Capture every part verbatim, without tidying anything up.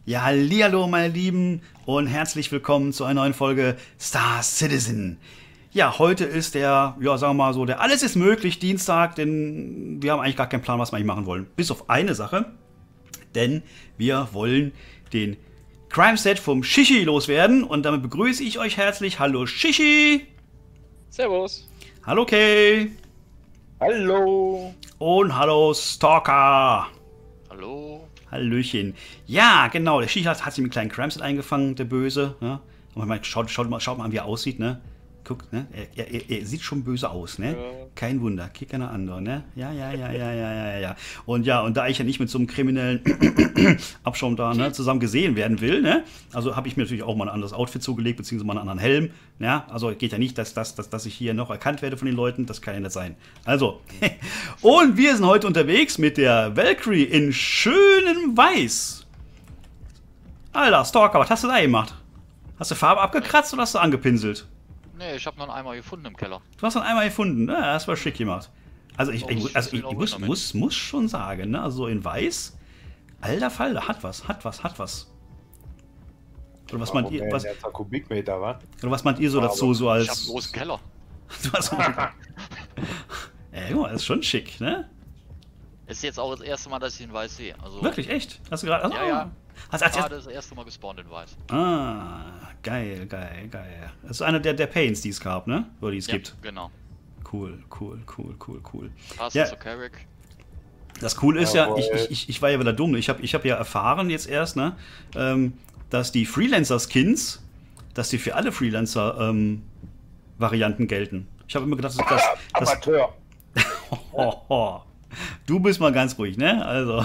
Ja, hallihallo meine Lieben und herzlich willkommen zu einer neuen Folge Star Citizen. Ja, heute ist der, ja sagen wir mal so, der Alles ist möglich Dienstag, denn wir haben eigentlich gar keinen Plan, was wir eigentlich machen wollen. Bis auf eine Sache, denn wir wollen den Crime Set vom Shishi loswerden und damit begrüße ich euch herzlich. Hallo Shishi! Servus! Hallo Kay! Hallo! Und hallo Stalker! Hallo! Hallöchen. Ja, genau, der Shishi hat, hat sich mit einem kleinen Crime Set eingefangen, der Böse. Ne? Und man, schaut, schaut, mal, schaut mal an, wie er aussieht, ne? Guckt, ne? Er, er, er sieht schon böse aus, ne? Ja. Kein Wunder, kick einer andere, ne? Ja, ja, ja, ja, ja, ja, ja. Und ja, und da ich ja nicht mit so einem kriminellen Abschaum da, ne, zusammen gesehen werden will, ne? Also habe ich mir natürlich auch mal ein anderes Outfit zugelegt, beziehungsweise mal einen anderen Helm. Ja, also geht ja nicht, dass, dass, dass, dass ich hier noch erkannt werde von den Leuten, das kann ja nicht sein. Also, und wir sind heute unterwegs mit der Valkyrie in schönem Weiß. Alter, Stalker, was hast du da gemacht? Hast du Farbe abgekratzt oder hast du angepinselt? Nee, ich habe noch einen Eimer gefunden im Keller. Du hast noch einmal gefunden, ja, das war schick gemacht. Also ich, ich, also ich, ich muss, muss, muss schon sagen, ne, also in Weiß, alter Fall, hat was, hat was, hat was. Oder was meint ihr, was, Kubikmeter, wa? Oder was meint ihr so dazu, so als... Ich hab einen großen Keller. Du hast einen ja, guck mal, das ist schon schick, ne? Ist jetzt auch das erste Mal, dass ich in Weiß sehe. Also wirklich, echt? Hast du gerade... Also, ja, ja. Hast, hast, gerade das erste Mal gespawnt in Weiß. Ah, geil, geil, geil. Das ist einer der, der Paints, die es gab, ne? Oder die es ja, gibt. Genau. Cool, cool, cool, cool, cool. Passt ja. zu Carrick. Das cool ist ja, ich, ich, ich war ja wieder dumm. Ich habe ich hab ja erfahren jetzt erst, ne, ähm, dass die Freelancer-Skins, dass die für alle Freelancer-Varianten ähm, gelten. Ich habe immer gedacht, dass das... das Amateur! oh, oh. Du bist mal ganz ruhig, ne? Also...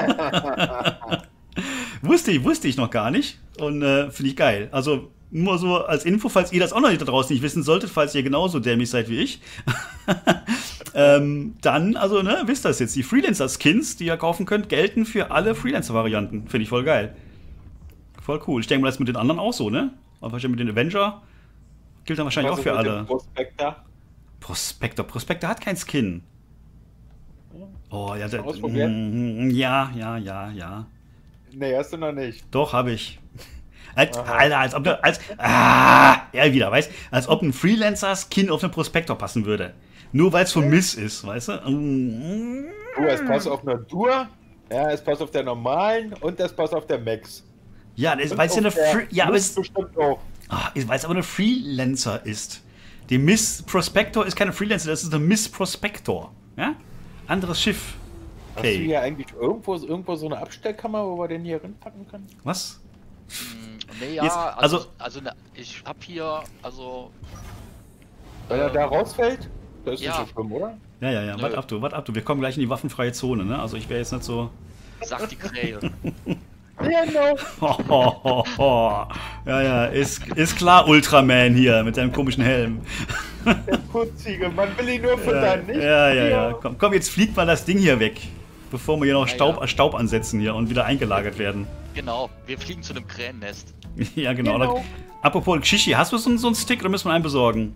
wusste ich, wusste ich noch gar nicht und äh, finde ich geil. Also nur so als Info, falls ihr das auch noch nicht da draußen nicht wissen solltet, falls ihr genauso dämlich seid wie ich, ähm, dann, also ne, wisst ihr das jetzt, die Freelancer-Skins, die ihr kaufen könnt, gelten für alle Freelancer-Varianten. Finde ich voll geil. Voll cool. Ich denke mal, das ist mit den anderen auch so, ne? Aber mit den Avenger gilt dann wahrscheinlich auch für alle. Prospector? Prospector. Prospector hat kein Skin. Oh, ja, der, ausprobiert? ja, ja, ja, ja. Nee, hast du noch nicht. Doch, habe ich. Als, Alter, als ob du, als, ah, ja, wieder, weißt, als ob ein Freelancer-Skin auf einen Prospektor passen würde. Nur weil es von Miss ist, weißt du? Du, es passt auf einer Tour, ja, es passt auf der normalen und es passt auf der Max. Ja, weil es ja eine Free, ja, aber es bestimmt auch. Ah, weil es aber eine Freelancer ist. Die Miss Prospector ist keine Freelancer, das ist eine Miss Prospector. Ja? Anderes Schiff. Okay. Hast du hier eigentlich irgendwo, irgendwo so eine Abstellkammer, wo wir den hier reinpacken können? Was? Hm, nee, ja, Jetzt, also, also, also ne, ich hab hier, also... Wenn er ähm, da rausfällt, das ist ja. nicht so schlimm, oder? Ja, ja, ja, warte ab, du, warte ab, du. Wir kommen gleich in die waffenfreie Zone, ne? Also ich wäre jetzt nicht so... Sagt die Krähe. Ja, no. ho, ho, ho, ho. Ja, ja, ist, ist klar, Ultraman hier mit seinem komischen Helm. Der Putzige, man will ihn nur Ja, füttern, nicht? ja, ja, ja. Komm, komm, jetzt fliegt mal das Ding hier weg. Bevor wir hier noch Ja, Staub, ja. Staub ansetzen hier und wieder eingelagert werden. Genau, wir fliegen zu einem Krähennest. Ja, genau. Genau. Da, apropos Shishi, hast du so, so einen Stick oder müssen wir einen besorgen?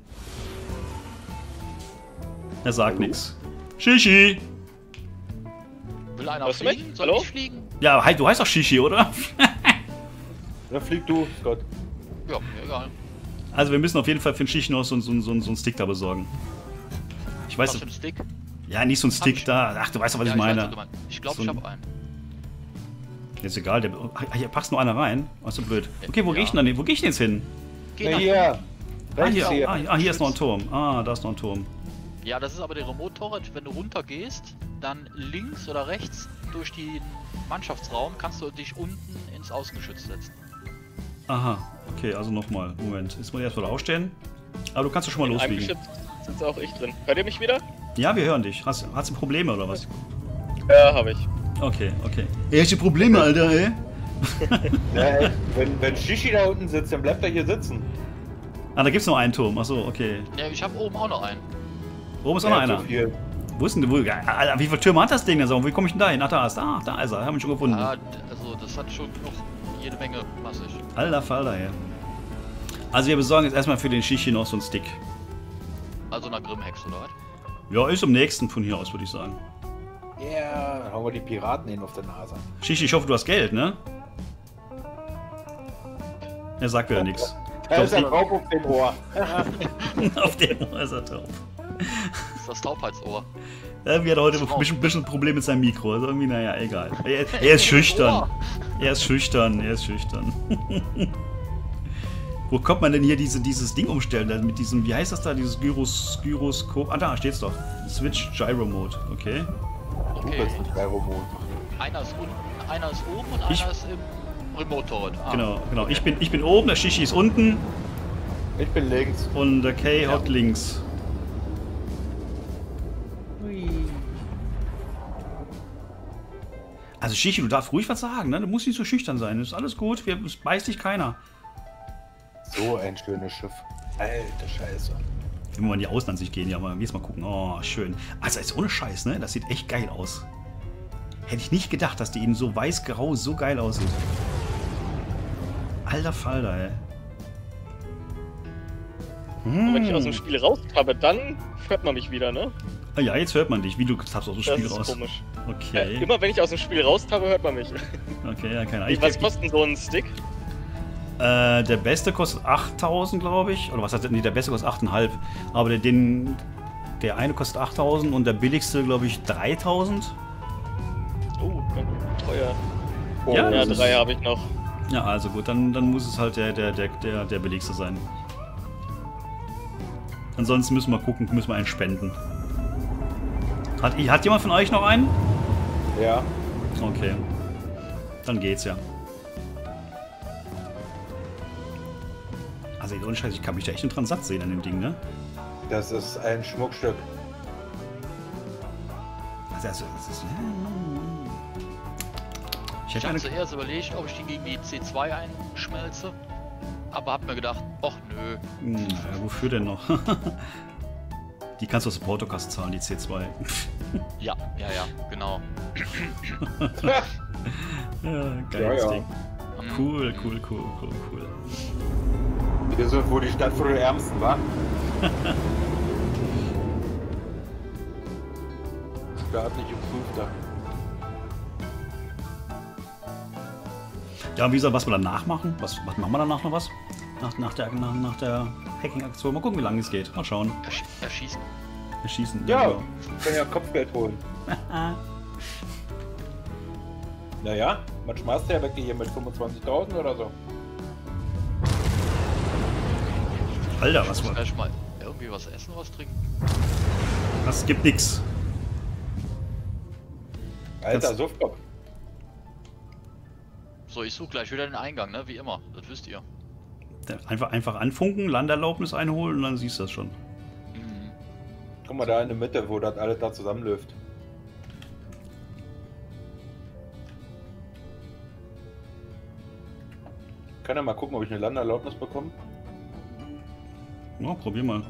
Er sagt nichts. Shishi! Will einer Hörst du fliegen? mich? Soll Hallo? ich fliegen? Ja, hi, du heißt doch Shishi, oder? Da flieg du, Scott. Ja, mir egal. Also wir müssen auf jeden Fall für den Shishi noch so, so, so, so einen Stick da besorgen. Ich weiß Was für ein Stick? Ja, nicht so ein Stick da. Ach, du weißt doch, was Ja, ich weiß, meine. was du meinst. Ich glaube, So ich ein- habe einen. Ist egal, der, ah, hier passt nur einer rein. Was so blöd. Okay, wo Ja. geh ich denn denn? Wo geh ich denn jetzt hin? Geh Na nach hier, Ah rechts hier, hier. ah, ah, hier ist noch ein Turm. Ah, da ist noch ein Turm. Ja, das ist aber der Remote Torret. Wenn du runter gehst, dann links oder rechts durch den Mannschaftsraum kannst du dich unten ins Außengeschütz setzen. Aha, okay, also nochmal. Moment, jetzt muss ich erst mal aufstehen. Aber du kannst doch schon mal In einem losfliegen. Geschütz sitzt auch ich drin. Hört ihr mich wieder? Ja, wir hören dich. Hast, hast du Probleme oder was? Ja, habe ich. Okay, okay. Erste Probleme, Alter, ey. Ja, ey, wenn, wenn Shishi da unten sitzt, dann bleibt er hier sitzen. Ah, da gibt's noch einen Turm. Achso, okay. Ja, ich habe oben auch noch einen. Oben ist auch noch Ja, einer. zu viel. Wo ist denn wo, Alter, wie viele Türme hat das Ding denn so? Wie komme ich denn da hin? Ach, da ist er. Ah, da ist er. Haben wir schon gefunden. Ja, d- also das hat schon noch jede Menge massig. Alter Falter, ey. Also wir besorgen jetzt erstmal für den Shishi noch so einen Stick. Also einer Grimmhex oder was? Ja, ist am nächsten von hier aus, würde ich sagen. Ja, dann hauen wir die Piraten hin auf der Nase. Shishi, ich hoffe, du hast Geld, ne? Er sagt wieder nichts. Da ist er drauf auf dem Ohr. Auf dem Ohr ist er drauf. Das ist das Taubheitsohr. Irgendwie hat er heute ein bisschen, bisschen Problem mit seinem Mikro. Also irgendwie, naja, egal. Er, er ist schüchtern. Er ist schüchtern, er ist schüchtern. Wo kommt man denn hier diese, dieses Ding umstellen? Mit diesem, wie heißt das da? Dieses Gyros, Gyroskop. Ah, da steht's doch. Switch Gyro Mode, okay. Du bist nicht bei Remote. Einer ist unten, einer ist oben und Ich- einer ist im Remote Turret. Ah. Genau, genau. Ich bin, ich bin oben, der Shishi ist unten Ich bin links. und der Kay haut links. Also Shishi, du darfst ruhig was sagen, ne? Du musst nicht so schüchtern sein. Das ist alles gut, wir, es beißt dich keiner. So ein schönes Schiff. Alter Scheiße. Wenn wir mal in die Außenansicht gehen, ja, mal, jetzt mal gucken. Oh, schön. Also ist ohne Scheiß, ne? Das sieht echt geil aus. Hätte ich nicht gedacht, dass die eben so weiß-grau so geil aussieht. Alter Falter, ey. Und wenn ich aus dem Hm. Spiel raus habe, dann hört man mich wieder, ne? Ah ja, jetzt hört man dich. Wie du tappst aus dem Das Spiel ist raus. komisch. Ja, Okay. immer wenn ich aus dem Spiel raus habe, hört man mich. Okay, ja, keine Ahnung. Was kostet denn so ein Stick? Äh, der beste kostet achttausend, glaube ich. Oder was heißt, nee, der beste kostet acht Komma fünf. Aber der, den, der eine kostet achttausend und der billigste, glaube ich, dreitausend. Oh, teuer. Oh, Ja, Ja, das drei ist- habe ich noch. Ja, also gut, dann, dann muss es halt der, der, der, der, der billigste sein. Ansonsten müssen wir gucken, müssen wir einen spenden. Hat, hat jemand von euch noch einen? Ja. Okay. Dann geht's ja. Also, ohne Scheiß, ich kann mich da echt dran satt sehen an dem Ding, ne? Das ist ein Schmuckstück. Also, also das ist. Ich Ich hätte habe eine. zuerst überlegt, ob ich den gegen die C zwei einschmelze. Aber hab mir gedacht, ach nö. Hm, ja, wofür denn noch? Die kannst du aus der Portokasse zahlen, die C zwei. Ja, ja, ja, genau. Ja, geiles Ja, ja. Ding. Mhm. Cool, cool, cool, cool, cool. Wir sind wohl die Stadt vor den Ärmsten, wa? Staatlich geprüfter. Ja, und wie gesagt, was wir danach machen? Was, was machen wir danach noch was? Nach, nach der, nach, nach der Hacking-Aktion. Mal gucken, wie lange es geht. Mal schauen. Ersch erschießen. Wir schießen. Ja, genau. ich kann ja Kopfgeld holen. Naja, man schmeißt ja weg hier mit fünfundzwanzigtausend oder so. Alter, Ich was muss war gleich mal irgendwie was essen, was trinken. das? Gibt nix. Alter, Das- Suffkopf. So, ich suche gleich wieder den Eingang, ne? Wie immer. Das wisst ihr. Einfach, einfach anfunken, Landerlaubnis einholen und dann siehst du das schon. Mhm. Guck mal da in der Mitte, wo das alles da zusammenläuft. Ich kann ja mal gucken, ob ich eine Landerlaubnis bekomme. Ja, probier mal.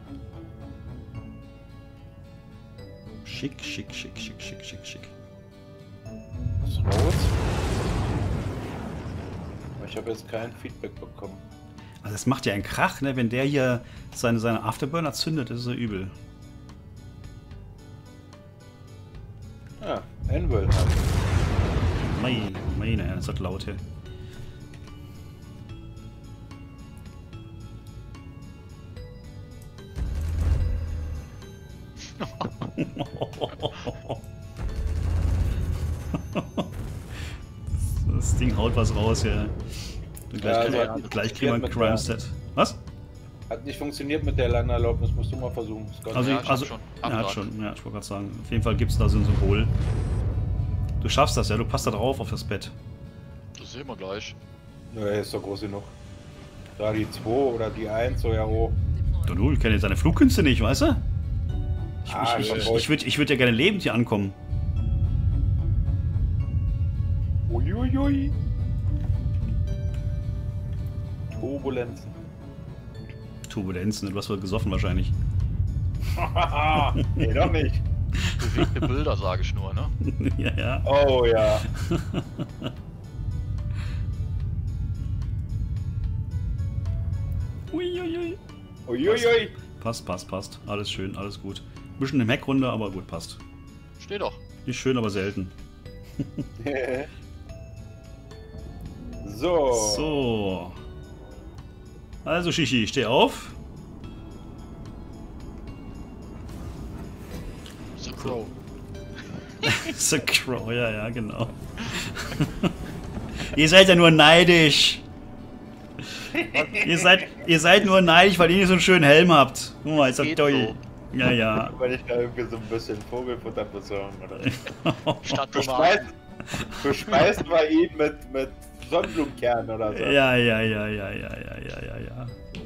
Schick, schick, schick, schick, schick, schick, schick. Das ist rot. Aber ich habe jetzt kein Feedback bekommen. Also das macht ja einen Krach, ne? Wenn der hier seine, seine Afterburner zündet, ist er übel. Ja, Anvil halt. Meine, meine, das hat laut hier. Das Ding haut was raus hier. Und gleich, Ja, kriegen also wir- hat gleich kriegen wir mit einen der- Crime-Set. Was? Hat nicht funktioniert mit der Landerlaubnis, musst du mal versuchen. Ist gar Also, Ja, nicht- ich hab also schon. er hat Abtrag. schon, ja, ich wollte gerade sagen. Auf jeden Fall gibt es da so ein Symbol. Du schaffst das, ja, du passt da drauf auf das Bett. Das sehen wir gleich. Nö, er ist doch groß genug. Da die zwei oder die eins, so ja oh. Du, du, ich kenne jetzt deine Flugkünste nicht, weißt du? Ich, Ah, ich, ich, ich- ich würde ich würd ja gerne lebend hier ankommen. Uiuiui. Turbulenzen. Turbulenzen, du hast wohl gesoffen wahrscheinlich. Nee, doch nicht. Bewegte Bilder, sage ich nur, ne? Ja, ja. Oh ja. Uiuiui. Uiuiui. Passt, passt, passt. Alles schön, alles gut. Bisschen eine Heckrunde, aber gut, passt. Steh doch. Nicht schön, aber selten. So. So. Also Shishi, steh auf. The Crow. The Crow, ja, ja, genau. Ihr seid ja nur neidisch. ihr, seid, ihr seid nur neidisch, weil ihr nicht so einen schönen Helm habt. Guck mal, ist das Geht toll. Ja, ja. Weil ich da irgendwie so ein bisschen Vogelfutter besorgen oder Statt Bespeist, bespeist war ihn mit, mit Sonnenblumenkernen oder so. Ja, ja, ja, ja, ja, ja, ja, ja, ja.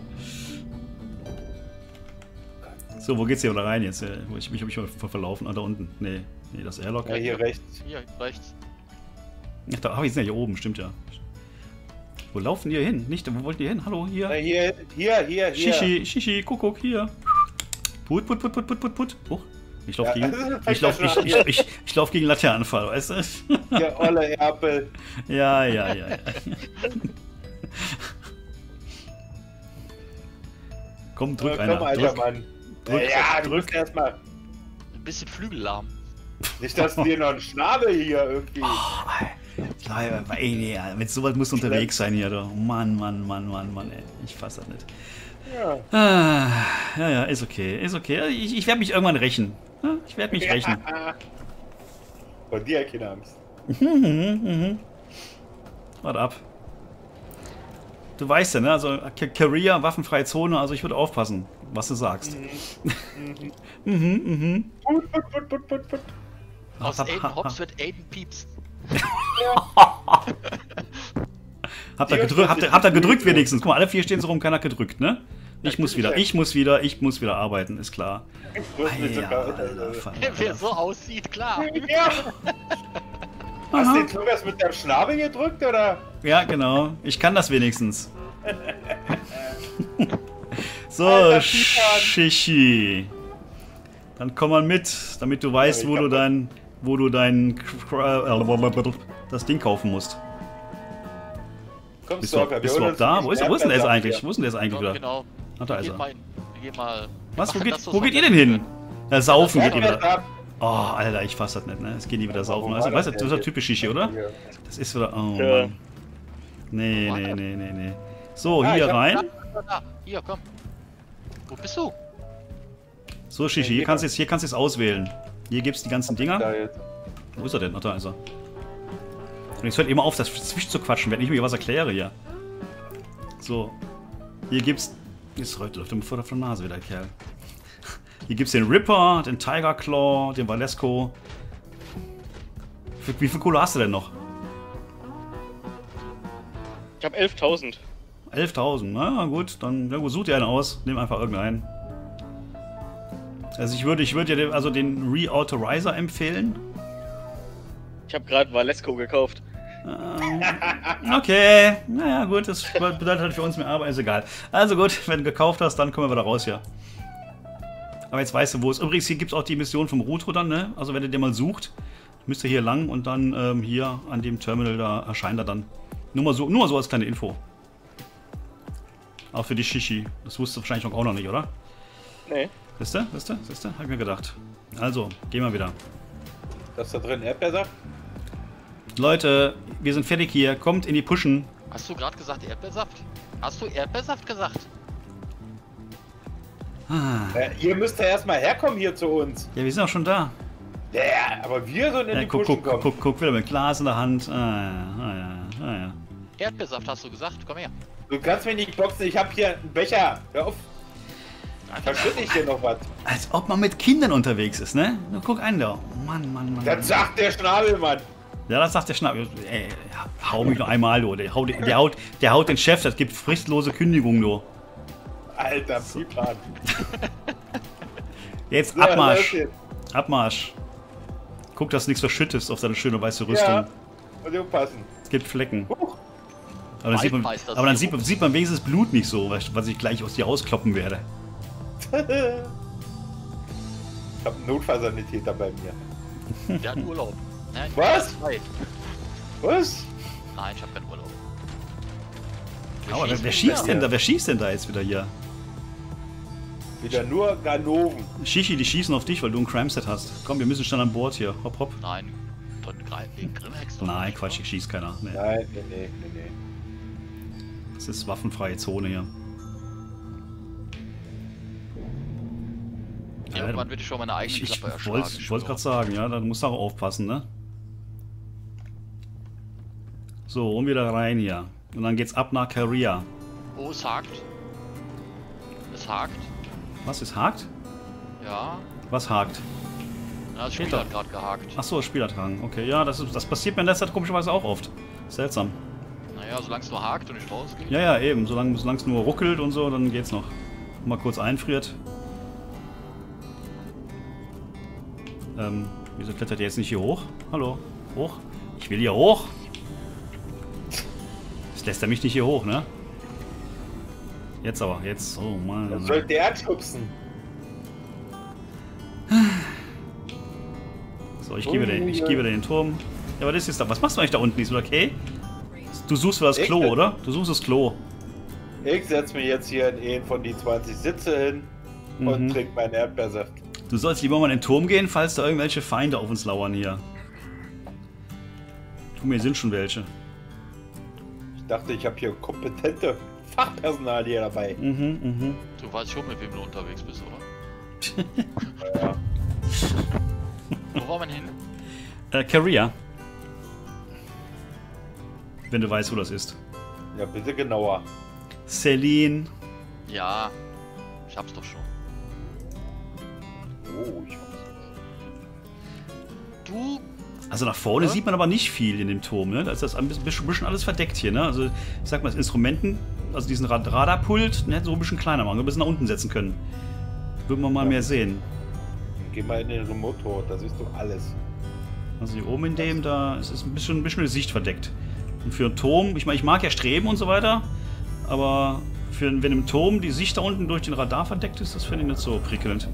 So, wo geht's hier wieder rein jetzt? Ich mich hab mich mal verlaufen. Ah, da unten. Nee, nee, das Airlock. Ja, hier rechts. Hier, rechts. Ach, da, ah, wir sind ja hier oben, stimmt ja. Wo laufen die hin? Nicht, wo wollten die hin? Hallo, hier. Ja, hier, hier, hier, hier. Shishi, Shishi, Kuckuck, hier. Put, put, put, put, put, put, put. Oh, ich lauf Ja, gegen, das ist ich lauf, ich, ich, ich, ich lauf gegen Laternenfall, weißt du? Der olle Erpel. Ja, ja, ja, ja. Komm, drück Komm, einer. alter Drück. Mann. drück, ja, du drück. musst erstmal. Ein bisschen Flügellahm. Nicht, dass dir noch ein Schnabel hier irgendwie. Leute, ey, nee, mit sowas musst du unterwegs sein hier, du. Mann, Mann, Mann, Mann, Mann, ey. Ich fass das nicht. Ja. Ah, ja, ja, ist okay, ist okay. Ich, ich werde mich irgendwann rächen. Ja, Ich werde mich rächen. Von dir keine Angst. Mhm, mhm. Warte ab. Du weißt ja, ne? Also K- Career, waffenfreie Zone, also ich würde aufpassen, was du sagst. Mhm, mhm. Put, put, put, put, put, put. Aus Hab- Aiden hab- Hobbs wird Aiden Pieps. Habt ihr gedrückt, habt ihr, habt ihr gedrückt wenigstens? Guck mal, alle vier stehen so rum, keiner hat gedrückt, ne? Ich muss wieder, ich muss wieder, ich muss wieder arbeiten, ist klar. Du hast nicht so Ja, kalt, Alter, Alter. Vater, Wer Alter. so aussieht, klar. Ja. Hast Aha. du den Tobias mit deinem Schnabel gedrückt, oder? Ja, genau. Ich kann das wenigstens. So, Alter, Titan. Shishi. Dann komm mal mit, damit du weißt, Ja, wo ich du hab- dein, wo du dein, äh, das Ding kaufen musst. Komm, Bist du, Stalker, wir bist du holen auch uns da? ein Wo ist, bisschen wo ist denn der jetzt Erdbeersaft eigentlich? hier. Wo ist denn der jetzt eigentlich Ja, wieder? genau. Ach, da ist Geh er. mal, hin. Geh mal. Was, wo Mach geht, das so wo geht ihr denn vergessen hin? Ja, saufen geht ihr wieder. Erdbeersaft. Oh, Alter, ich fass das nicht, ne? Es geht nie wieder saufen. Warum Also, war weißt du, das das ist doch denn typisch jetzt? Shishi, oder? Hier. Das ist wieder, oh Ja. Mann. Nee, Wo war nee, der? nee, nee, nee. So, Ah, hier ich hab- rein. Da, da, da. Hier, komm. Wo bist du? So, Shishi, Nee, hier geh kannst du mal. jetzt, hier kannst du jetzt auswählen. Hier gibt's die ganzen Dinger. Da jetzt. Wo ist er denn? Ach, da ist er. Und jetzt hört immer auf, das Zwisch zu quatschen, wenn ich mir was erkläre hier. So. Hier gibt's. Jetzt läuft läuft er mir vor der Nase wieder, der Kerl. Hier gibt's den Ripper, den Tiger Claw, den Valesco. Wie viel Kohle hast du denn noch? Ich habe elftausend. elftausend. Na gut, dann ja, gut, such dir einen aus. Nimm einfach irgendeinen. Also ich würde, ich würde dir den- also den Reauthorizer empfehlen. Ich habe gerade Valesco gekauft. Ähm, okay, naja gut, das bedeutet halt für uns mehr Arbeit, ist egal. Also gut, wenn du gekauft hast, dann kommen wir wieder raus hier. Aber jetzt weißt du, wo es... Übrigens, hier gibt es auch die Mission vom Rutro dann, ne? Also wenn ihr den mal sucht, müsst ihr hier lang und dann ähm, hier an dem Terminal, da erscheint er dann. Nur mal so, nur mal so als kleine Info. Auch für die Shishi. Das wusstest du wahrscheinlich auch noch nicht, oder? Nee. Siehst du? Siehst du? Siehst du? Hab ich mir gedacht. Also, gehen wir wieder. Das ist da drin Erdbeersaft? Leute, wir sind fertig hier. Kommt in die Pushen. Hast du gerade gesagt Erdbeersaft? Hast du Erdbeersaft gesagt? Ah, Ja, ihr müsst ja erstmal herkommen hier zu uns. ja, wir sind auch schon da. Ja, aber wir sollen in Ja, die guck, Pushen guck, kommen. guck, guck, wieder mit Glas in der Hand. Ah, ja, ah, ja, ah, ja. Erdbeersaft hast du gesagt? Komm her. Du kannst mich nicht boxen, ich hab hier einen Becher. Hör auf, verschütte ich hier noch was. Als ob man mit Kindern unterwegs ist, ne? Na, guck einen da. Mann, Mann, Mann. Das sagt der Schnabelmann. Ja, das sagt der Schnapp. Ey, hau mich nur einmal, du. Der haut, der, haut, der haut den Chef, das gibt fristlose Kündigung, du. Alter, Pipan. Jetzt So, Abmarsch. los Abmarsch. Guck, dass du nichts verschüttest auf deine schöne weiße Rüstung. Ja, und aufpassen. Es gibt Flecken. Huch. Aber dann, sieht man, Waldmeister aber dann Zero. sieht, man, sieht man wenigstens Blut nicht so, was, was ich gleich aus dir auskloppen werde. Ich hab einen Notfallsanitäter bei mir. Der hat Urlaub. Nein, Was? der hat frei. Was? Nein, ich hab keinen Urlaub. Aber wer, wer schießt schießt wieder? denn da? Wer schießt denn da jetzt wieder hier? Wieder nur Ganoven. Shishi, die schießen auf dich, weil du ein Crime-Set hast. Komm, wir müssen schon an Bord hier. Hopp, hopp. Nein, dann greif wegen Grimhex. doch Nein, nicht, Quatsch, oder? ich schieß keiner. Nee. Nein, nee, nee, nee, nee. Das ist waffenfreie Zone hier. irgendwann würde ich schon meine eigene Ich, Klappe ich erschlagen. wollte ich wollte gerade sagen, ja, da musst du auch aufpassen, ne? So, und wieder rein hier. Und dann geht's ab nach Korea. Oh, es hakt. Es hakt. Was, ist hakt? Ja. Was hakt? Ja, das Spiel Peter. hat gerade gehakt. Achso, Spielertragen. Okay, ja, das, ist, das passiert mir in letzter Zeit komischerweise auch oft. Seltsam. Naja, solange es nur hakt und nicht rausgeht. Ja, ja, eben. Solange solange es nur ruckelt und so, dann geht's noch. Mal kurz einfriert. Ähm, wieso klettert ihr jetzt nicht hier hoch? Hallo? Hoch? Ich will hier hoch! Das lässt er mich nicht hier hoch, ne? Jetzt aber, jetzt. Oh Mann. Was soll der anschubsen? So, ich gehe wieder, ich gehe wieder in den Turm. Ja, aber das ist da. Was machst du eigentlich da unten? Ist okay? Du suchst für das Klo, Ich- oder? Du suchst das Klo. Ich setze mir jetzt hier in einen von die zwanzig Sitze hin und Mhm. trinke meinen Erdbeersaft. Du sollst lieber mal in den Turm gehen, falls da irgendwelche Feinde auf uns lauern hier. Tu mir sind schon welche. Ich dachte, ich habe hier kompetente Fachpersonal hier dabei. Mhm, mhm. Du weißt schon, mit wem du unterwegs bist, oder? Ja. Wo war man hin? Äh, Korea. Wenn du weißt, wo das ist. Ja, bitte genauer. Celine. Ja, ich hab's doch schon. Oh, ich Du, Also nach vorne Ja? sieht man aber nicht viel in dem Turm, ne? Da ist das ein bisschen, bisschen alles verdeckt hier, ne? Also, ich sag mal, das Instrumenten, also diesen Rad Radarpult, den hätten sie so ein bisschen kleiner machen, ein bisschen nach unten setzen können. Würden wir mal Ja. mehr sehen. Geh mal in den Remotor, da siehst du alles. Also hier oben in dem, da ist es ein bisschen, ein bisschen die Sicht verdeckt. Und für einen Turm, ich meine, ich mag ja Streben und so weiter, aber für, wenn im Turm die Sicht da unten durch den Radar verdeckt ist, das finde ich nicht so prickelnd.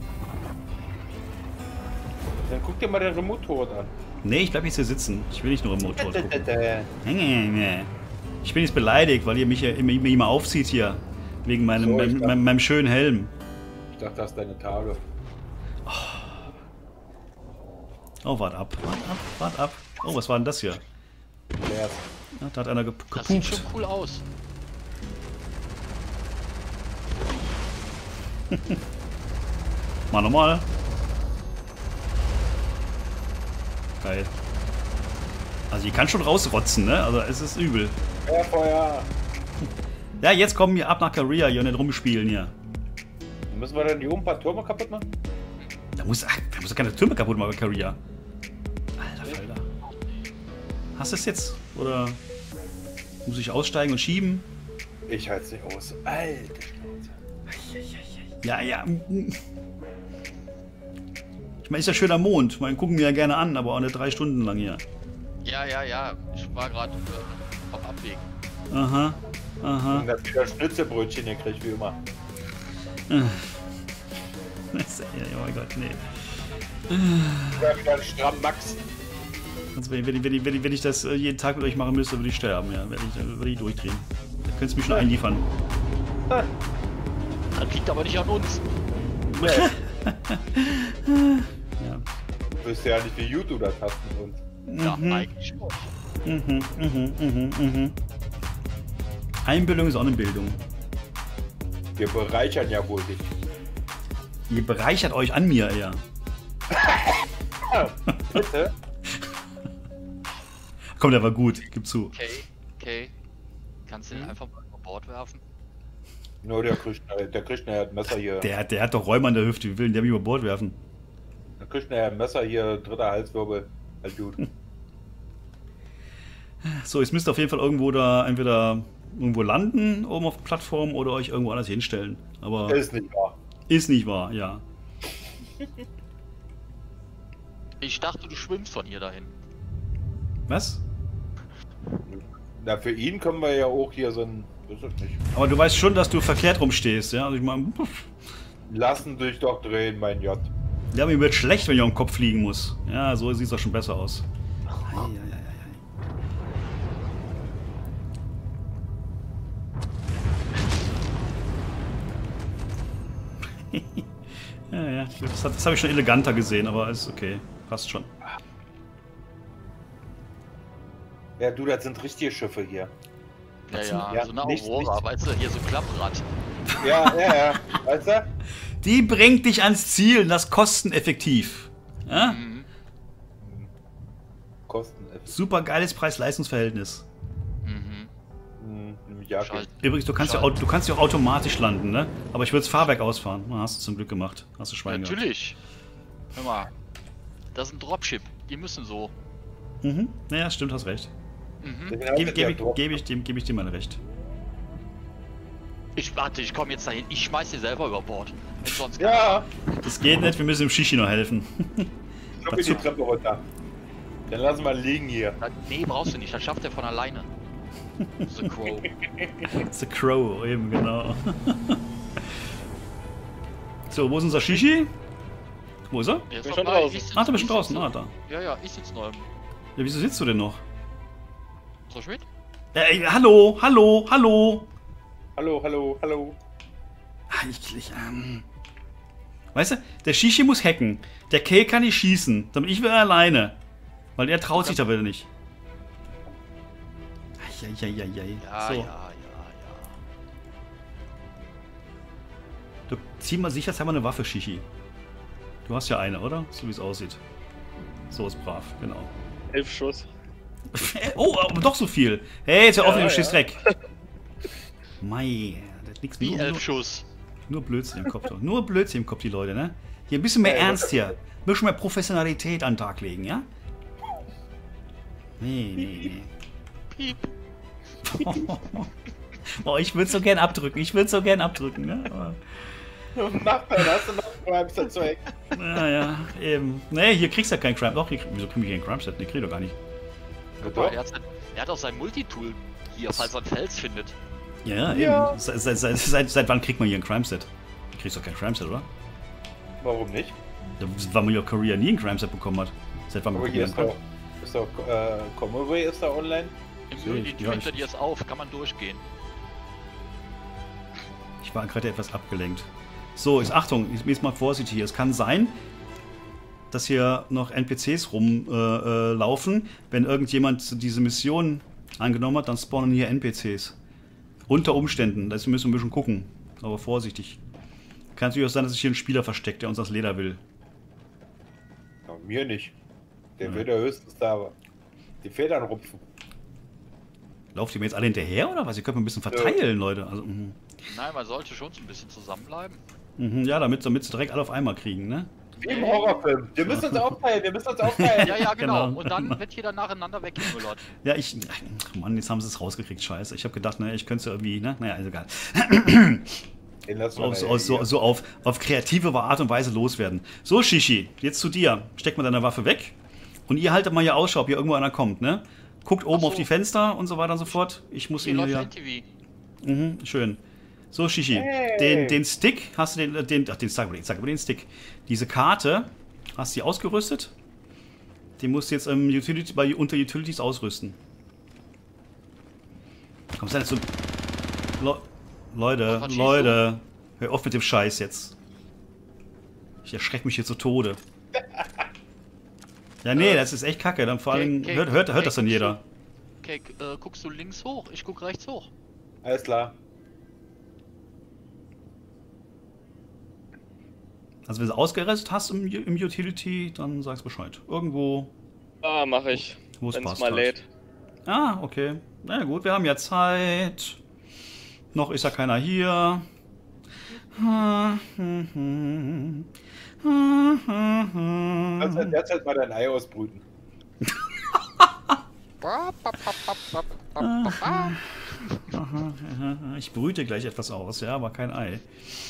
Dann guck dir mal den Remotor an. Nee, ich bleib jetzt hier sitzen. Ich will nicht nur im Motor gucken. Ich bin jetzt beleidigt, weil ihr mich ja immer, immer aufzieht hier. Wegen meinem, So, ich meinem, dachte- meinem, meinem schönen Helm. Ich dachte, das ist deine Tage. Oh, wart ab. Wart ab, wart ab. Oh, was war denn das hier? Leers. Ja, da hat einer ge das sieht gepupt. schon cool aus. Mal nochmal. Geil. Also die kann schon rausrotzen, ne? Also es ist übel. Feuer! Ja, jetzt kommen wir ab nach Korea hier und nicht rumspielen hier. Müssen wir dann die oben ein paar Türme kaputt machen? Da muss, ach, da muss keine Türme kaputt machen bei Korea. Alter Falter. Hast du es jetzt? Oder muss ich aussteigen und schieben? Ich halte es nicht aus. Alter Schnauze. Ja, ja. Ich meine, ist ja schöner Mond. Ich meine, gucken wir ja gerne an, aber auch nicht drei Stunden lang hier. Ja, ja, ja. Ich war gerade äh, auf Abwägen. Aha, aha. Und das wieder Schnitzelbrötchen hier krieg, wie immer. Das- Oh mein Gott, nee. Ja, wieder ein stramm Max. Sonst, wenn, wenn, wenn, wenn, wenn ich das äh, jeden Tag mit euch machen müsste, würde ich sterben, ja. Würde ich, dann würde ich durchdrehen. Da könntest du mich schon einliefern. Das liegt aber nicht an uns. Ja. Du wirst ja nicht wie YouTube das hast mit uns. Ja, Mhm. eigentlich schon. Mhm, mhm, mhm, mhm. Einbildung ist auch eine Bildung. Wir bereichern ja wohl dich. Ihr bereichert euch an mir, ja. Bitte? Komm, der war gut, gib zu. Okay, okay. Kannst du Mhm. den einfach mal über Bord werfen? Nur der Krishna, der Krishna hat ein Messer hier. Der, der hat doch Räume an der Hüfte, wie will denn der mich über Bord werfen? Der Krishna hat ein Messer hier, dritter Halswirbel. Halt gut. So, jetzt müsst ihr auf jeden Fall irgendwo da entweder irgendwo landen, oben auf der Plattform, oder euch irgendwo anders hinstellen. Aber Das ist nicht wahr. ist nicht wahr, ja. Ich dachte, du schwimmst von hier dahin. Was? Na, für ihn können wir ja auch hier so ein. Das ist nicht. Aber du weißt schon, dass du verkehrt rumstehst, ja? Also ich meine, Lassen dich doch drehen, mein J. ja, mir wird schlecht, wenn ich auf den Kopf fliegen muss. Ja, so sieht es doch schon besser aus. Ja, ja, das, hat- das habe ich schon eleganter gesehen, aber ist okay. Passt schon. Ja, du, das sind richtige Schiffe hier. Ja, Was ja, Ja, so eine nichts, Aurora, nichts. weißt du, hier so ein Klapprad. Ja, ja, ja. Weißt du? Die bringt dich ans Ziel, das kosteneffektiv. Ja? Mhm. Kosteneffektiv. Super geiles Preis-Leistungs-Verhältnis. Mhm. Hm, ja, Schalt. Übrigens, du kannst, ja, au- du kannst ja auch automatisch landen, ne? Aber ich würde das Fahrwerk ausfahren. Na, hast du zum Glück gemacht. Hast du Schwein gehabt. Natürlich. Hör mal. Das ist ein Dropship. Die müssen so. Mhm. Naja, stimmt, hast recht. Mhm. Deswegen Gebe heißt geb der ich, Drop. geb ich, dem- geb ich dir mal recht. Ich warte, ich komme jetzt dahin. Ich schmeiß dir selber über Bord. Wenn sonst Ja, Das geht nicht, wir müssen dem Shishi noch helfen. schluck mir die Treppe runter. Dann lassen wir liegen hier. keiner- Nee, brauchst du nicht. Das schafft er von alleine. The Crow. The Crow, eben, genau. So, wo ist unser Shishi? Wo ist er? Der ist Bin doch schon gleich. draußen. Ich sitz- Ach, du bist ich schon draußen. sitz- Ah, da. Ja, ja, ich sitze neu. Ja, wieso sitzt du denn noch? So spät? Äh, hallo, hallo, hallo. Hallo, hallo, hallo. Ah, ich, ich, ähm... Weißt du, der Shishi muss hacken. Der Kay kann nicht schießen. Damit ich will alleine. Weil er traut sich da wieder nicht. Eieieiei. Ja, So. ja, ja, ja. Du zieh mal sicherheitshalber eine Waffe, Shishi. Du hast ja eine, oder? So wie es aussieht. So ist brav, genau. Elf Schuss. Oh, aber doch so viel. Hey, jetzt hör auf, Ja, du ja. schießt weg. Mei, das ist nix Wie nur, elf nur, Schuss. nur Blödsinn im Kopf. Doch. Nur Blödsinn im Kopf, die Leute, ne? Hier ein bisschen mehr Ja, Ernst hier. Ein bisschen mehr Professionalität an den Tag legen, ja? Nee, nee, Piep. nee. Oh, ich würde so gern abdrücken. Ich würde so gern abdrücken, ne? Aber, Mach mal, hast du noch Crimes dazu? ja, ja, eben. Nee, hier kriegst du ja keinen Crime. Doch, hier, wieso krieg ich keinen Crime-Set? Nee, krieg ich doch gar nicht. Guck mal, er hat, sein, er hat auch sein Multitool hier, falls er einen Fels findet. Ja, ja, Ja. eben. Seit, seit, seit, seit, seit wann kriegt man hier ein Crime-Set? Du kriegst doch kein Crime-Set, oder? Warum nicht? Ja, weil man ja Korea nie ein Crime-Set bekommen hat. Seit wann man Aber hier probieren ist kann. doch, ist doch, äh, Comaway ist da online. Im Sehe ich, Unity ja, trinkt er ich- dir es auf, kann man durchgehen. Ich war gerade etwas abgelenkt. So, ist Achtung, ich bin jetzt mal vorsichtig hier. Es kann sein, dass hier noch N P Cs rumlaufen. Äh, äh, laufen. Wenn irgendjemand diese Mission angenommen hat, dann spawnen hier N P Cs. Unter Umständen, das müssen wir ein bisschen gucken. Aber vorsichtig. Kann natürlich auch sein, dass sich hier ein Spieler versteckt, der uns das Leder will. Ja, mir nicht. Der Ja. würde höchstens da die Federn rupfen. Lauft ihr mir jetzt alle hinterher oder was? Ihr könnt mal ein bisschen verteilen, Leute. Also, mhm. Nein, man sollte schon so ein bisschen zusammenbleiben. Mhm, ja, damit, damit sie direkt alle auf einmal kriegen, ne? Wie im Horrorfilm. Wir müssen uns aufteilen, wir müssen uns aufteilen. Ja, ja, genau. Genau. Und dann wird jeder nacheinander weggemüllert. Ja, ich. Ach Mann, jetzt haben sie es rausgekriegt, scheiße. Ich habe gedacht, naja, ich könnte es ja irgendwie, ne? Naja, ist egal. Den lassen wir Auf, so, nachher so, hier. so auf, auf kreative Art und Weise loswerden. So, Shishi, jetzt zu dir. Steck mal deine Waffe weg. Und ihr haltet mal hier Ausschau, ob hier irgendwo einer kommt, ne? Guckt oben Ach so. auf die Fenster und so weiter und so fort. Ich muss Hier ihn läuft hier. ein T V. Mhm, schön. So, Shishi, Hey. den, den Stick, hast du den, den, ach, den, sag, sag aber den Stick. Diese Karte, hast du die ausgerüstet? Den musst du jetzt ähm, Utility, bei, unter Utilities ausrüsten. Komm, sei nicht so... Le Leute, Was schießt Leute, hör auf mit dem Scheiß jetzt. Ich erschreck mich hier zu Tode. Ja, nee, das ist echt kacke. Dann vor Okay, allem okay, hört, hört, hört okay, das dann guckst jeder. Okay, äh, guckst du links hoch? Ich guck rechts hoch. Alles klar. Also wenn du ausgerüstet hast im, im Utility, dann sag's Bescheid. Irgendwo, Ah, mach ich. wo es Wenn es passt. mal halt. lädt. Ah, okay. Na ja, gut, wir haben ja Zeit. Noch ist ja keiner hier. Kannst du in der Zeit mal dein Ei ausbrüten. Ich brüte gleich etwas aus, ja, aber kein Ei.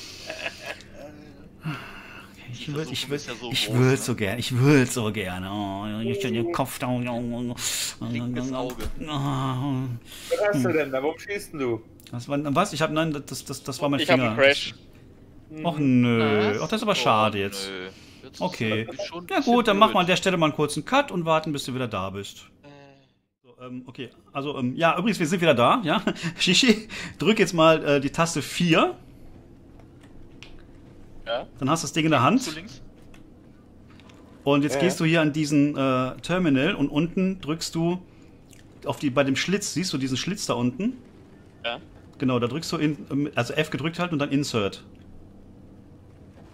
Ich Die würde ich Versuchung würd, ist ja so ich groß, würd ne? so gern, ich würde so gerne. Oh, ich kann den Kopf da. Linkes Auge. Oh. Was hast du denn da? Warum schießt denn du? Was war, was? Ich habe, nein, das, das, das war mein Ich hab Finger. einen Crash. Och nö, Was? ach, das ist aber Oh, schade jetzt. nö. Jetzt ist Okay. das schon ein Ja bisschen gut, dann machen wir an blöd. der Stelle mal einen kurzen Cut und warten, bis du wieder da bist. So, ähm, okay, also, ähm, ja, übrigens, wir sind wieder da, ja. Shishi, drück jetzt mal äh, die Taste vier. Ja? Dann hast du das Ding in der Zu Hand. links? Und jetzt Ja. gehst du hier an diesen äh, Terminal und unten drückst du auf die, bei dem Schlitz, siehst du diesen Schlitz da unten? Ja? Genau, da drückst du in, ähm, also F gedrückt halten und dann Insert.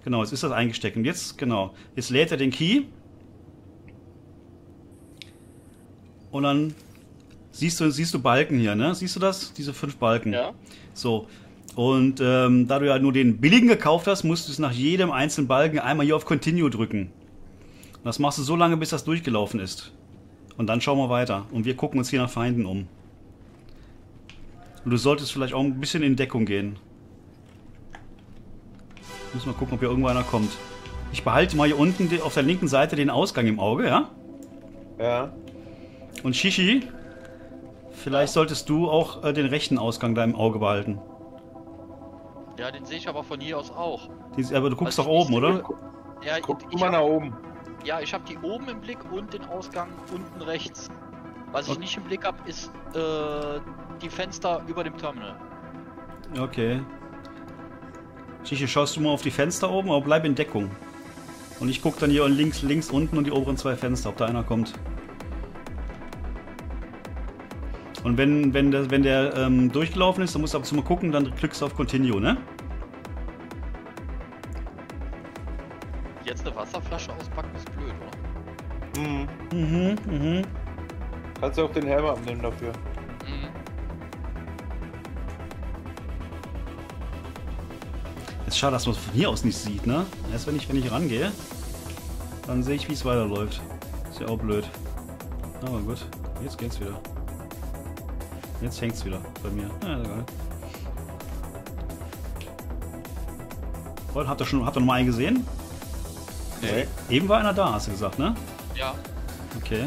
Genau, jetzt ist das eingesteckt. Und jetzt, genau, jetzt lädt er den Key. Und dann siehst du, siehst du Balken hier, ne? Siehst du das? Diese fünf Balken. Ja. So. Und ähm, da du ja nur den billigen gekauft hast, musst du es nach jedem einzelnen Balken einmal hier auf Continue drücken. Und das machst du so lange, bis das durchgelaufen ist. Und dann schauen wir weiter. Und wir gucken uns hier nach Feinden um. Und du solltest vielleicht auch ein bisschen in Deckung gehen. Müssen wir gucken, ob hier irgendwo einer kommt. Ich behalte mal hier unten auf der linken Seite den Ausgang im Auge, ja? Ja. Und Shishi, vielleicht solltest du auch äh, den rechten Ausgang da im Auge behalten. Ja, den sehe ich aber von hier aus auch. Die, aber du guckst Also doch ich oben, oder? Ja, Guck ich du mal hab, nach oben. ja, ich habe die oben im Blick und den Ausgang unten rechts. Was ich Okay. nicht im Blick habe, ist äh, die Fenster über dem Terminal. Okay. Shishi, schaust du mal auf die Fenster oben, aber bleib in Deckung. Und ich gucke dann hier links, links unten und die oberen zwei Fenster, ob da einer kommt. Und wenn, wenn der, wenn der ähm, durchgelaufen ist, dann musst du ab und zu mal gucken, dann klickst du auf Continue, ne? Jetzt eine Wasserflasche auspacken ist blöd, oder? Mhm. Mhm, mhm. Kannst du auch den Helm abnehmen dafür. Mhm. Ist schade, dass man es von hier aus nicht sieht, ne? Erst wenn ich, wenn ich rangehe, dann sehe ich, wie es weiterläuft. Ist ja auch blöd. Aber gut, jetzt geht's wieder. Jetzt hängt's wieder bei mir. Ja, egal. Habt ihr schon, habt ihr noch mal einen gesehen? Nee. Eben war einer da, hast du gesagt, ne? Ja. Okay.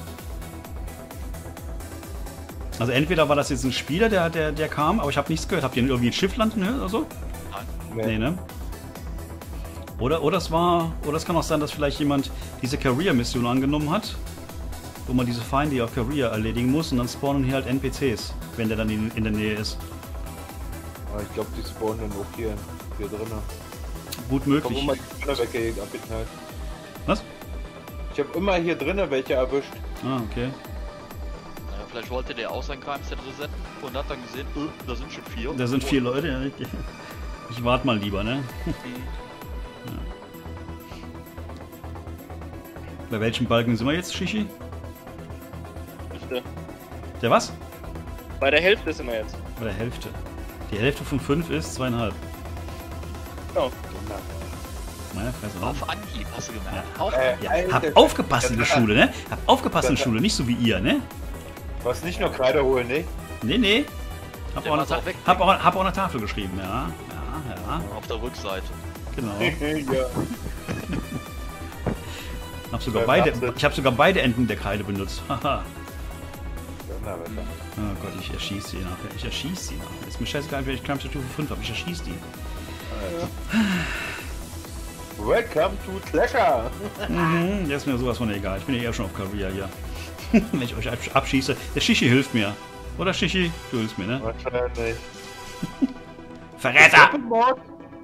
Also entweder war das jetzt ein Spieler, der, der, der kam, aber ich habe nichts gehört. Habt ihr irgendwie ein Schiff landen hören oder so? Nein. Nee, ne? Oder, oder es war, oder es kann auch sein, dass vielleicht jemand diese Career-Mission angenommen hat, wo man diese Feinde hier auf Career erledigen muss und dann spawnen hier halt N P Cs, wenn der dann in, in der Nähe ist. Aber ich glaube, die spawnen dann auch hier, hier drinnen. Gut Komm möglich. immer die drinnen weggeknallt. Halt. Was? Ich habe immer hier drinnen welche erwischt. Ah, okay. Naja, vielleicht wollte der auch sein Crime-Set resetten und hat dann gesehen, äh, da sind schon vier. Da sind vier Leute, ja. Ich, ich warte mal lieber, ne? Mhm. Bei welchen Balken sind wir jetzt, Shishi? Hälfte. Der was? Bei der Hälfte sind wir jetzt. Bei der Hälfte. Die Hälfte von fünf ist zweieinhalb. Genau. Meine Fresse, oder? Auf Anhieb, hast du gemerkt. Auch Äh, Ja, Alter, hab aufgepasst in der das- Schule, ne? Hab aufgepasst in der das- Schule, nicht so wie ihr, ne? Du hast nicht nur Kreide holen, ne? Nee, nee. Hab Der auch, eine war's auch Ta- weg. hab, auch, hab auch eine Tafel geschrieben, ja. Ja, ja, auf der Rückseite. genau. ja. Hab sogar Ja, beide, Wahnsinn. ich habe sogar beide Enden der Kreide benutzt. Haha. Na, Wetter. Oh Gott, ich erschieß sie nachher. Ich erschieß sie nachher. Ist mir scheißegal, wenn ich Crime Stufe fünf habe. Ich erschieß die. Welcome to Slasher! Mhm, der ist mir sowas von egal. Ich bin ja eher schon auf Career hier. Wenn ich euch absch- abschieße. Der Shishi hilft mir. Oder Shishi? Du hilfst mir, ne? Wahrscheinlich. Verräter! Doppelmord?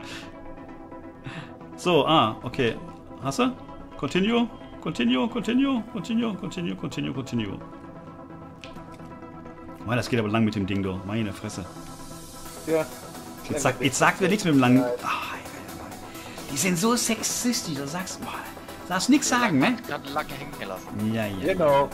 So, ah, okay. Hast du? Continue? Continue, continue, continue, continue, continue, continue. Mann, das geht aber lang mit dem Ding, du. Meine Fresse. Ja. Jetzt, sag, jetzt sagt mir nichts mit dem langen... Ach, die sind so sexistisch, da sagst du... Boah, darfst nichts sagen, ne? Kann lange hängen gelassen. Ja, ja. Genau.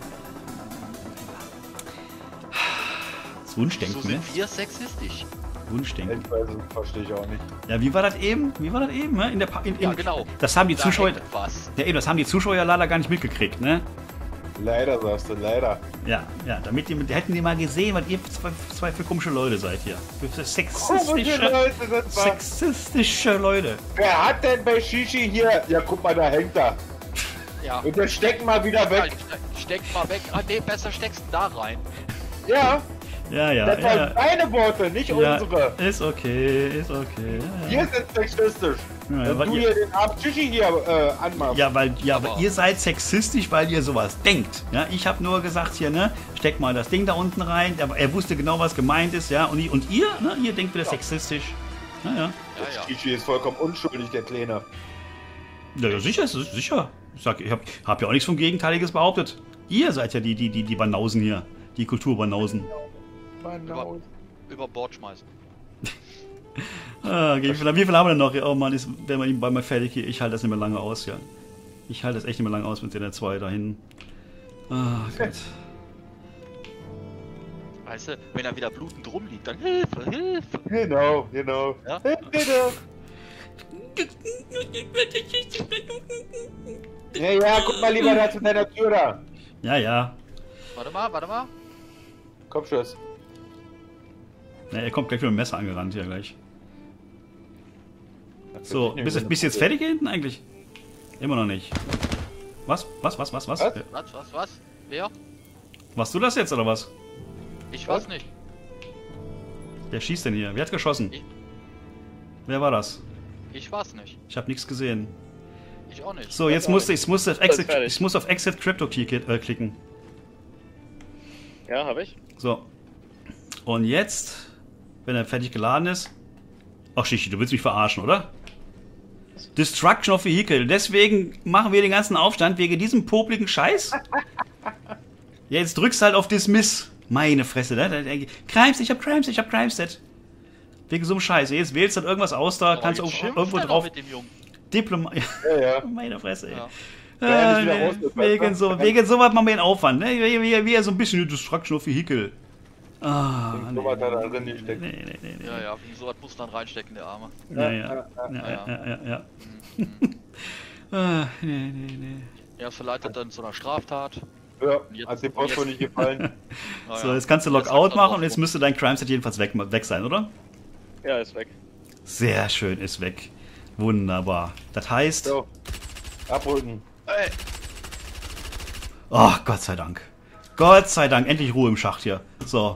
Das Wunschdenken, So ne? sind wir sexistisch. Wunschdenken. Ich weiß, das verstehe ich auch nicht. Ja, wie war das eben? Wie war das eben, ne? In der pa in, in, Ja, genau. Das haben die Da Zuschauer... hängt was. Ja, eben, das haben die Zuschauer ja leider gar nicht mitgekriegt, ne? Leider sagst du, leider. Ja, ja, damit die, die hätten die mal gesehen, was ihr zwei, zwei für komische Leute seid hier. Für Komische sexistische, Leute sind wir. sexistische Leute. Wer hat denn bei Shishi hier? Ja, guck mal, da hängt er. Ja. Und der steckt mal wieder Ja, weg. steck mal weg. Ah, nee, besser steckst du da rein. Ja, Ja, ja, das waren ja. deine Worte, nicht Ja, unsere. ist okay, ist okay. Ja, Wir sind sexistisch. ja, Wenn weil du ihr, hier den Arm Shishi hier äh, anmachst. ja, weil, ja, Aber- weil ihr seid sexistisch, weil ihr sowas denkt. Ja, ich habe nur gesagt hier, ne, steck mal das Ding da unten rein. Aber er wusste genau, was gemeint ist, ja. Und, i- und ihr, ne, ihr denkt wieder sexistisch. Ja, ja. Ja, ja. Shishi ist vollkommen unschuldig, der Kleine. Ja, ja, sicher, ist es, sicher. Ich, sag, ich habe hab ja auch nichts vom Gegenteiliges behauptet. Ihr seid ja die, die, die, die Banausen hier. Die Kulturbanausen. Mann, Über, über Bord schmeißen. Ah, Ah, okay. Wie viel, wie viel haben wir denn noch? Oh Mann, ist, wenn man ihn bei mal fertig hier. Ich halte das nicht mehr lange aus, ja. Ich halte das echt nicht mehr lange aus mit den zwei da hinten. Ah, Gott. Weißt du, wenn er wieder blutend rumliegt, dann Hilfe, Hilfe. Genau, genau. Ja? Genau. Ja, ja, guck mal lieber da zu deiner Tür da. Ja, ja. Warte mal, warte mal. Kopfschuss. Ja, er kommt gleich mit dem Messer angerannt hier gleich. So, bist, bist du jetzt fertig hier hinten eigentlich? Immer noch nicht. Was? Was, was, was, was? Was? Ja. Was, was, was? Wer? Warst du das jetzt oder was? Ich weiß nicht. Wer schießt denn hier? Wer hat geschossen? Ich. Wer war das? Ich weiß nicht. Ich habe nichts gesehen. Ich auch nicht. So, jetzt auch musste ich, nicht. ich, musste auf Das ist Exit, fertig. ich muss auf Exit Crypto Key äh, klicken. Ja, habe ich. So. Und jetzt, wenn er fertig geladen ist. Ach, Schichi, du willst mich verarschen, oder? Destruction of Vehicle. Deswegen machen wir den ganzen Aufstand wegen diesem popligen Scheiß. Ja, jetzt drückst du halt auf Dismiss. Meine Fresse, ne? Crimes, ich hab Crimes, ich hab Crimes set. Wegen so einem Scheiß. Jetzt wählst du halt irgendwas aus, da Oh, kannst du jetzt auch schimpft irgendwo er noch drauf. mit dem Jungen. Diploma. Ja, ja. Meine Fresse, ey. Ja. Ja, Ah, nicht wieder nee, raus mit, wegen weißt du? so, wegen so was machen wir den Aufwand, ne? Wie, wie, wie so ein bisschen Destruction of Vehicle. Ah, nee, So was da drin nee, steckt. nee, nee, nee. Ja, ja, wie so was muss dann reinstecken, der Arme. Ja, ja, ja, Ja, ja, ja, ja, ja. Mhm. Ah, nee, nee, nee. Er verleitet dann zu einer Straftat. Ja, Jetzt- hat dem Post schon nicht gefallen. Na So, ja. jetzt kannst du Jetzt Logout kannst du machen und drauf jetzt müsste dein Crimeset jedenfalls weg, weg sein, oder? Ja, ist weg. Sehr schön, ist weg. Wunderbar. Das heißt... So, abrücken. Ey, Oh, Gott sei Dank. Gott sei Dank, endlich Ruhe im Schacht hier. So.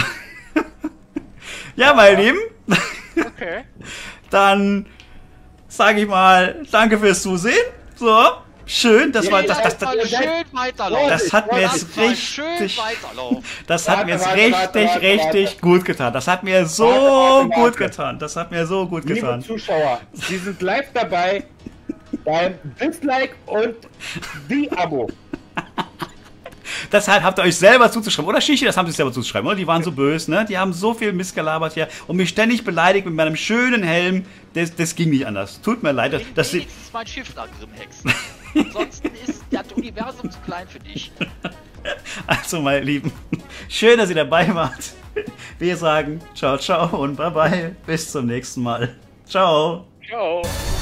Ja, meine Lieben, okay. dann sage ich mal, danke fürs Zusehen. So, schön, das war, das, das, Mal das, schön weiterlaufen. das hat mir jetzt Lass mal schön richtig, weiterlaufen. das hat mir jetzt Warte, warte, richtig, warte, richtig warte. gut getan. Das hat mir so Warte, warte, gut warte. getan. Das hat mir so gut Liebe getan. Zuschauer, Sie sind live dabei beim Dislike und die Abo. Das halt, habt ihr euch selber zuzuschreiben. Oder Schichi, das haben sie selber zuzuschreiben, oder? Die waren so böse, ne? Die haben so viel Mist gelabert hier und mich ständig beleidigt mit meinem schönen Helm. Das, das ging nicht anders. Tut mir leid, dass, Bring dass sie... wenigstens mein Schiff nach Grimhex. Ansonsten ist das Universum zu klein für dich. Also, meine Lieben, schön, dass ihr dabei wart. Wir sagen ciao, ciao und bye bye. Bis zum nächsten Mal. Ciao. Ciao.